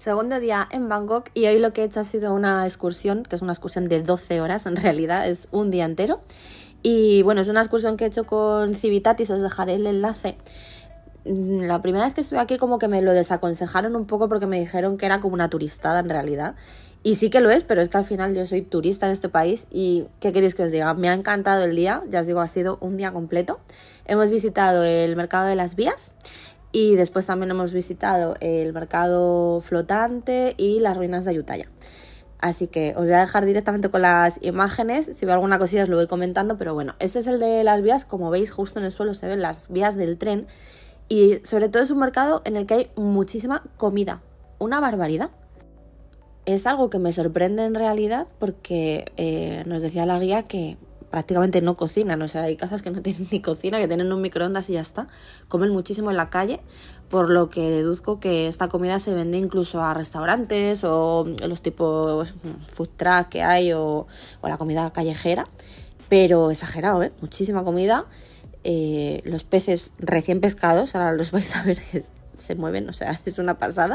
Segundo día en Bangkok y hoy lo que he hecho ha sido una excursión, que es una excursión de 12 horas, en realidad es un día entero. Y bueno, es una excursión que he hecho con Civitatis, os dejaré el enlace. La primera vez que estuve aquí como que me lo desaconsejaron un poco porque me dijeron que era como una turistada en realidad. Y sí que lo es, pero es que al final yo soy turista en este país y ¿qué queréis que os diga? Me ha encantado el día, ya os digo, ha sido un día completo. Hemos visitado el mercado de las vías y después también hemos visitado el mercado flotante y las ruinas de Ayutthaya. Así que os voy a dejar directamente con las imágenes, si veo alguna cosilla os lo voy comentando, pero bueno, este es el de las vías, como veis justo en el suelo se ven las vías del tren y sobre todo es un mercado en el que hay muchísima comida, una barbaridad. Es algo que me sorprende en realidad porque nos decía la guía que prácticamente no cocinan, o sea, hay casas que no tienen ni cocina, que tienen un microondas y ya está. Comen muchísimo en la calle, por lo que deduzco que esta comida se vende incluso a restaurantes o los tipos food truck que hay o la comida callejera, pero exagerado, ¿eh? Muchísima comida. Los peces recién pescados, ahora los vais a ver que se mueven, o sea, es una pasada.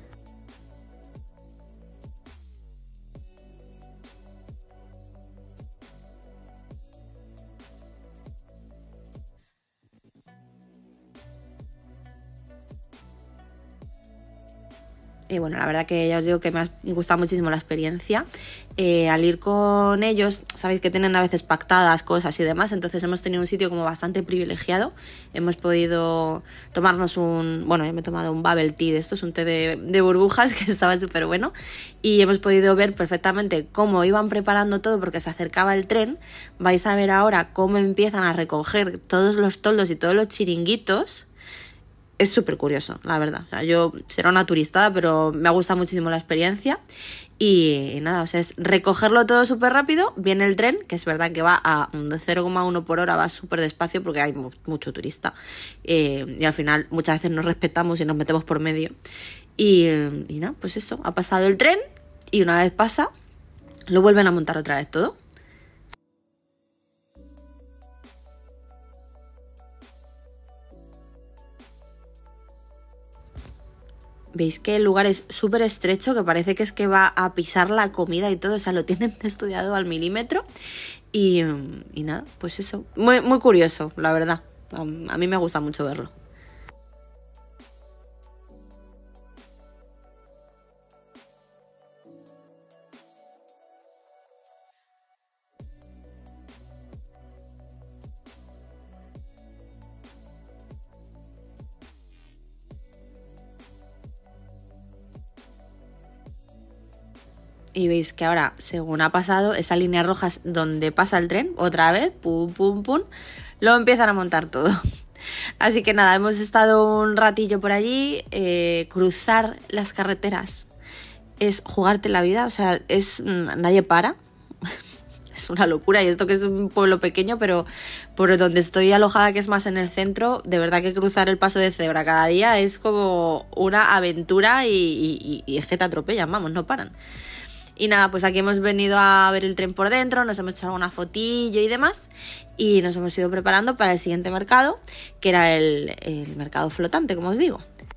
Y bueno, la verdad que ya os digo que me ha gustado muchísimo la experiencia. Al ir con ellos, sabéis que tienen a veces pactadas cosas y demás, entonces hemos tenido un sitio como bastante privilegiado. Hemos podido tomarnos bueno, yo me he tomado un bubble tea de esto, es un té de burbujas que estaba súper bueno. Y hemos podido ver perfectamente cómo iban preparando todo porque se acercaba el tren. Vais a ver ahora cómo empiezan a recoger todos los toldos y todos los chiringuitos. Es súper curioso, la verdad. O sea, yo seré una turistada, pero me ha gustado muchísimo la experiencia. Y nada, o sea, es recogerlo todo súper rápido. Viene el tren, que es verdad que va a 0,1 por hora, va súper despacio porque hay mucho turista. Y al final muchas veces nos respetamos y nos metemos por medio. Y nada, pues eso, ha pasado el tren y una vez pasa, lo vuelven a montar otra vez todo. Veis que el lugar es súper estrecho, que parece que es que va a pisar la comida y todo, o sea, lo tienen estudiado al milímetro. Y nada, pues eso, muy, muy curioso, la verdad. A mí me gusta mucho verlo. Y veis que ahora, según ha pasado, esa línea roja es donde pasa el tren, otra vez, pum, pum, pum, lo empiezan a montar todo. Así que nada, hemos estado un ratillo por allí, cruzar las carreteras es jugarte la vida, o sea, nadie para. Es una locura, y esto que es un pueblo pequeño, pero por donde estoy alojada, que es más en el centro, de verdad que cruzar el paso de cebra cada día es como una aventura y es que te atropellan, vamos, no paran. Y nada, pues aquí hemos venido a ver el tren por dentro, nos hemos hecho alguna fotillo y demás, y nos hemos ido preparando para el siguiente mercado, que era el mercado flotante, como os digo.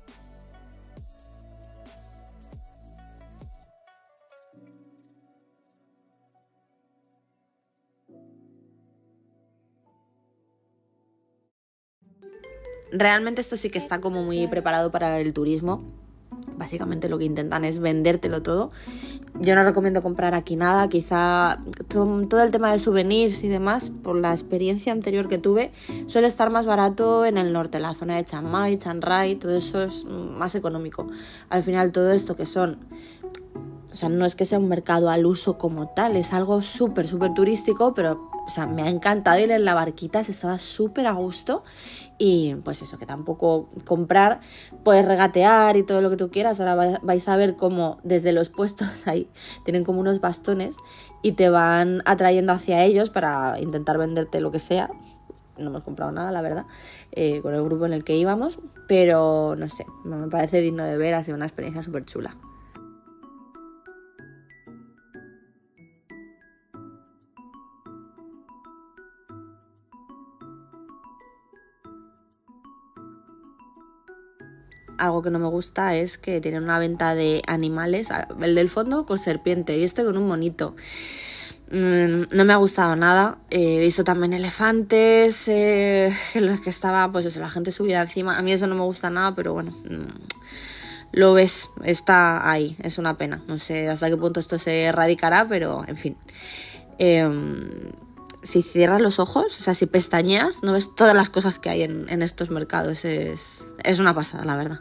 Realmente esto sí que está como muy preparado para el turismo. Básicamente lo que intentan es vendértelo todo. Yo no recomiendo comprar aquí nada, quizá todo el tema de souvenirs y demás, por la experiencia anterior que tuve, suele estar más barato en el norte, en la zona de Chiang Mai, Chiang Rai, todo eso es más económico. Al final todo esto que son, o sea, no es que sea un mercado al uso como tal, es algo súper, súper turístico, pero o sea, me ha encantado ir en la barquita, se estaba súper a gusto. Y pues eso, que tampoco comprar, puedes regatear y todo lo que tú quieras. Ahora vais a ver cómo desde los puestos ahí tienen como unos bastones y te van atrayendo hacia ellos para intentar venderte lo que sea. No hemos comprado nada, la verdad, con el grupo en el que íbamos, pero no sé, me parece digno de ver, ha sido una experiencia súper chula. algo que no me gusta es que tienen una venta de animales, el del fondo con serpiente y este con un monito. No me ha gustado nada. He visto también elefantes en los que estaba, pues eso, la gente subida encima. A mí eso no me gusta nada, pero bueno, lo ves, está ahí, es una pena. No sé hasta qué punto esto se erradicará, pero en fin. Si cierras los ojos, o sea, si pestañeas, no ves todas las cosas que hay en estos mercados. Es una pasada, la verdad.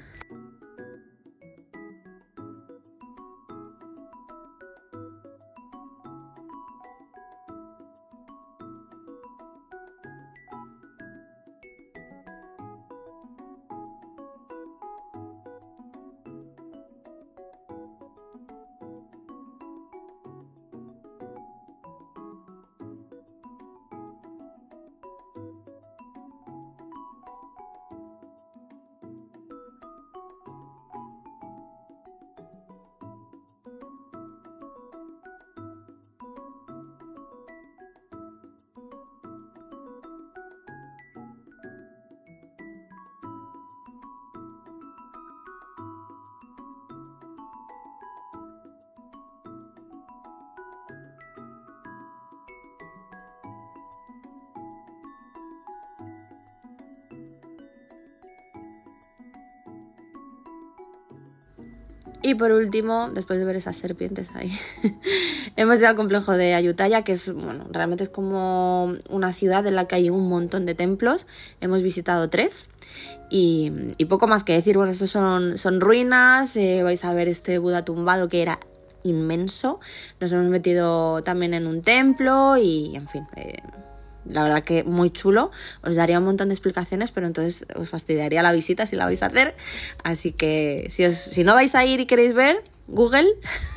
Y por último, después de ver esas serpientes ahí, hemos ido al complejo de Ayutthaya, que es, bueno, realmente es como una ciudad en la que hay un montón de templos. Hemos visitado 3 y poco más que decir. Bueno, estos son ruinas, vais a ver este Buda tumbado que era inmenso. Nos hemos metido también en un templo y, en fin, la verdad que muy chulo. Os daría un montón de explicaciones, pero entonces os fastidiaría la visita si la vais a hacer. Así que si no vais a ir y queréis ver, Google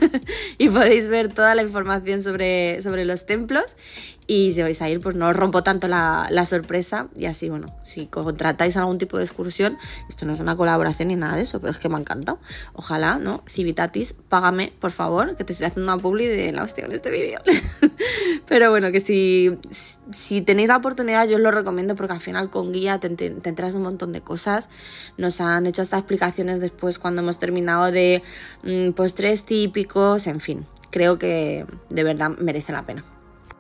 y podéis ver toda la información sobre los templos. Y si vais a ir, pues no os rompo tanto la sorpresa. Y así, bueno, si contratáis algún tipo de excursión, esto no es una colaboración ni nada de eso, pero es que me ha encantado. Ojalá, ¿no? Civitatis, págame, por favor, que te estoy haciendo una publi de la hostia en este vídeo. Pero bueno, que si tenéis la oportunidad, yo os lo recomiendo, porque al final con guía te enteras de un montón de cosas. Nos han hecho estas explicaciones después cuando hemos terminado de postres típicos, en fin. Creo que de verdad merece la pena.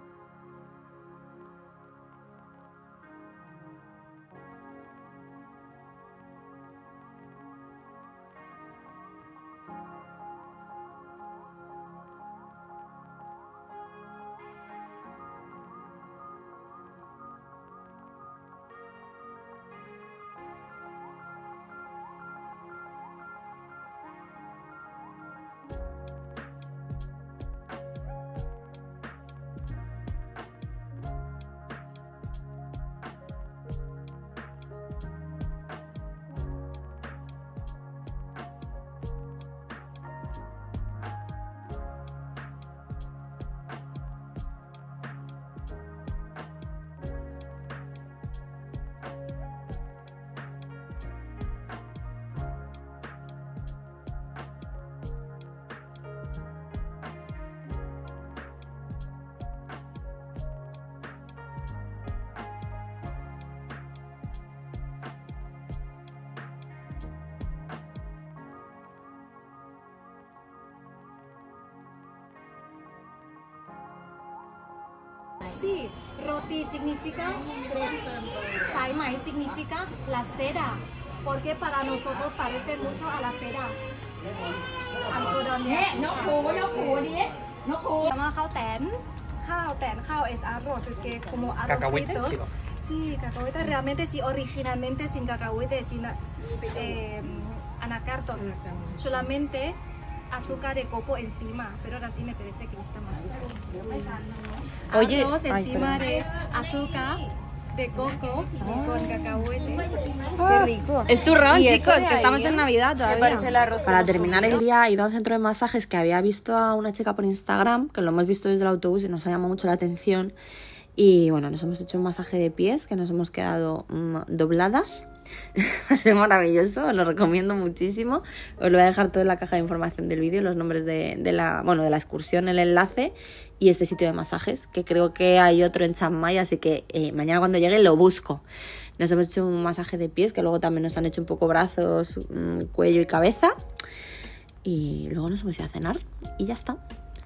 Sí, roti significa saimai significa la cera, porque para nosotros parece mucho a la cera. Se llama khao ten. Khao es arroz, es que como arroz ¿Cacahuete? frito. Sí, cacahuete realmente sí, originalmente sin cacahuete, sin anacardos, solamente azúcar de coco encima, pero ahora sí me parece que está mal. Oye, Arroz ay, encima de azúcar de coco y con cacahuete. Qué rico. Es turrón, Y chicos, eso de que estamos ahí, en Navidad todavía. parece el arroz. Para terminar el día he ido a un centro de masajes que había visto a una chica por Instagram, que lo hemos visto desde el autobús y nos ha llamado mucho la atención. Y bueno, nos hemos hecho un masaje de pies, que nos hemos quedado dobladas. Es maravilloso, os lo recomiendo muchísimo. Os lo voy a dejar todo en la caja de información del vídeo, los nombres de la excursión, el enlace y este sitio de masajes, que creo que hay otro en Chiang Mai, así que mañana cuando llegue lo busco. Nos hemos hecho un masaje de pies, que luego también nos han hecho un poco brazos, cuello y cabeza. Y luego nos hemos ido a cenar y ya está.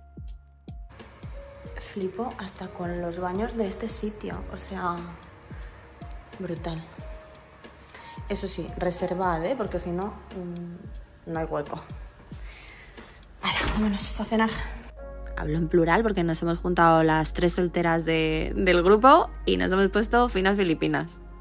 Flipo hasta con los baños de este sitio, o sea, brutal. Eso sí, reservad, porque si no, no hay hueco. Vale, vámonos a cenar. Hablo en plural porque nos hemos juntado las 3 solteras del grupo y nos hemos puesto finas filipinas.